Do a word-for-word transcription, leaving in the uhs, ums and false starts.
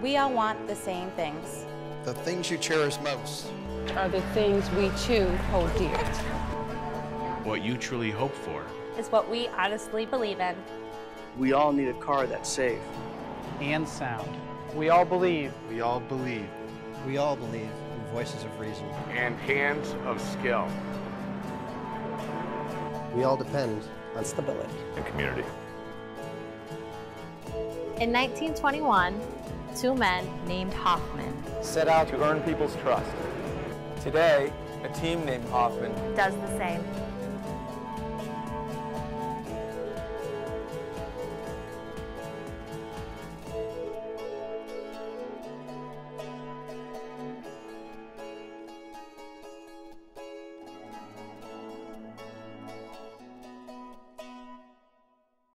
We all want the same things. The things you cherish most are the things we too hold dear. What you truly hope for is what we honestly believe in. We all need a car that's safe and sound. We all believe. We all believe. We all believe in voices of reason. And hands of skill. We all depend on stability and community. In nineteen twenty-one, two men named Hoffman set out to earn people's trust. Today, a team named Hoffman does the same.